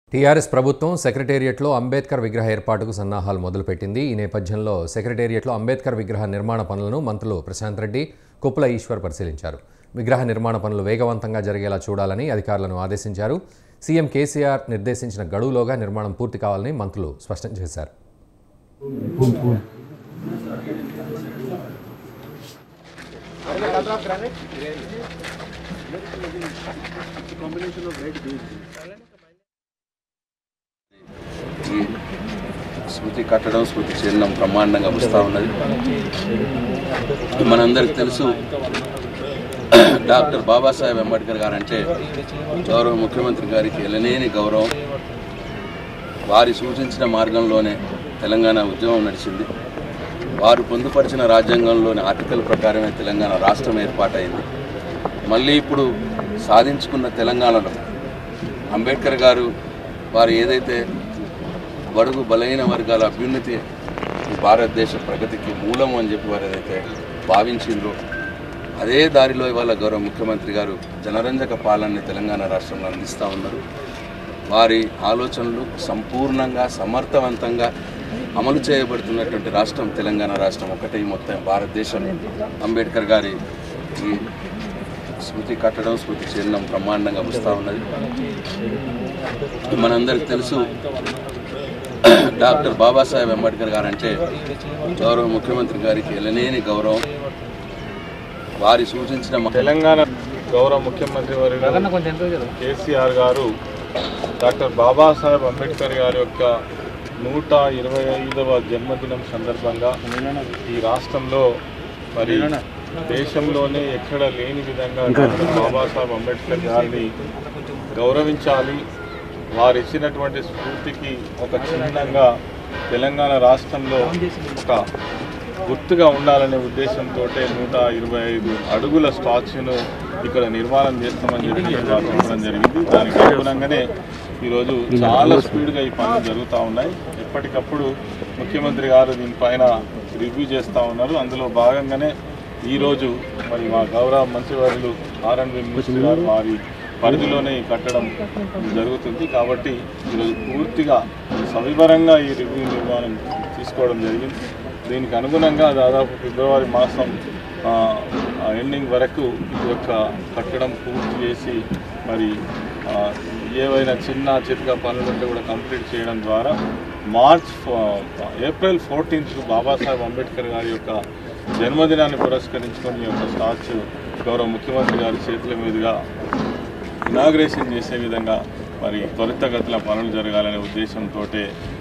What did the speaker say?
TRS ప్రభుత్వం సెక్రటేరియట్లో అంబేద్కర్ విగ్రహ ఏర్పాటుకు సన్నాహాలు మొదలుపెట్టింది. ఈ నేపథ్యంలో సెక్రటేరియట్లో అంబేద్కర్ విగ్రహ నిర్మాణ పనులను మంత్రులు ప్రశాంత్ రెడ్డి, కుప్పల ఈశ్వర్ పరిశీలించారు. విగ్రహ నిర్మాణ పనులు వేగవంతంగా జరిగేలా చూడాలని అధికారులను ఆదేశించారు. సీఎం కేసీఆర్ నిర్దేశించిన గడువులోగా నిర్మాణం పూర్తి కావాలని మంత్రులు స్పష్టం చేశారు. స్మృతి కట్టడం, స్మృతి చిహ్నం బ్రహ్మాండంగా వస్తూ ఉన్నది. మనందరికి తెలుసు, డాక్టర్ బాబాసాహెబ్ అంబేద్కర్ గారు అంటే గౌరవ ముఖ్యమంత్రి గారికి ఎలనేని గౌరవం. వారి సూచించిన మార్గంలోనే తెలంగాణ ఉద్యమం నడిచింది. వారు పొందుపరిచిన రాజ్యాంగంలోని ఆర్టికల్ ప్రకారమే తెలంగాణ రాష్ట్రం ఏర్పాటైంది. మళ్ళీ ఇప్పుడు సాధించుకున్న తెలంగాణలో అంబేద్కర్ గారు వారు ఏదైతే బడుగు బలహీన వర్గాల అభ్యున్నతి భారతదేశ ప్రగతికి మూలం అని చెప్పి వారు ఏదైతే భావించిండ్రో అదే దారిలో ఇవాళ గౌరవ ముఖ్యమంత్రి గారు జనరంజక పాలనని తెలంగాణ రాష్ట్రంలో అందిస్తూ ఉన్నారు. వారి ఆలోచనలు సంపూర్ణంగా సమర్థవంతంగా అమలు చేయబడుతున్నటువంటి రాష్ట్రం తెలంగాణ రాష్ట్రం ఒకటే మొత్తం భారతదేశం. అంబేద్కర్ గారి ఈ స్మృతి కట్టడం, స్మృతి చిహ్నం బ్రహ్మాండంగా వస్తూ ఉన్నది. మనందరికి తెలుసు, డాక్టర్ బాబాసాహెబ్ అంబేద్కర్ గారు అంటే గౌరవ ముఖ్యమంత్రి గారికి ఎలనేని గౌరవం. వారి సూచించిన తెలంగాణ గౌరవ ముఖ్యమంత్రి వర్యులు కేసీఆర్ గారు డాక్టర్ బాబాసాహెబ్ అంబేద్కర్ గారి యొక్క 125వ జన్మదినం సందర్భంగా ఈ రాష్ట్రంలో మరి దేశంలోనే ఎక్కడ లేని విధంగా డాక్టర్ బాబాసాహెబ్ అంబేద్కర్ గారిని గౌరవించాలి, వారు ఇచ్చినటువంటి స్ఫూర్తికి ఒక చిహ్నంగా తెలంగాణ రాష్ట్రంలో ఒక గుర్తుగా ఉండాలనే ఉద్దేశంతో 125 అడుగుల స్టాచ్యూను ఇక్కడ నిర్మాణం చేస్తామని చెప్పి చెప్పడం జరిగింది. దానికి అనుగుణంగానే ఈరోజు చాలా స్పీడ్గా ఈ పనులు జరుగుతూ ఉన్నాయి. ఎప్పటికప్పుడు ముఖ్యమంత్రి గారు దీనిపైన రివ్యూ చేస్తూ ఉన్నారు. అందులో భాగంగానే ఈరోజు మరి మా గౌరవ మంత్రివర్యులు ఆర్ఎన్వి మినిస్టర్ గారు వారి పరిధిలోనే ఈ కట్టడం జరుగుతుంది. కాబట్టి ఈరోజు పూర్తిగా సవివరంగా ఈ రివ్యూ నిర్మాణం తీసుకోవడం జరిగింది. దీనికి అనుగుణంగా దాదాపు ఫిబ్రవరి మాసం ఎండింగ్ వరకు ఈ యొక్క కట్టడం పూర్తి చేసి మరి ఏవైనా చిన్న చితక పనులుంటే కూడా కంప్లీట్ చేయడం ద్వారా ఏప్రిల్ 14th బాబాసాహెబ్ అంబేద్కర్ గారి యొక్క జన్మదినాన్ని పురస్కరించుకొని ఈ యొక్క స్టాచ్యూ గౌరవ ముఖ్యమంత్రి గారి చేతుల మీదుగా ఇనాగ్రేషన్ చేసే విధంగా మరి త్వరితగతిన పనులు జరగాలనే ఉద్దేశంతో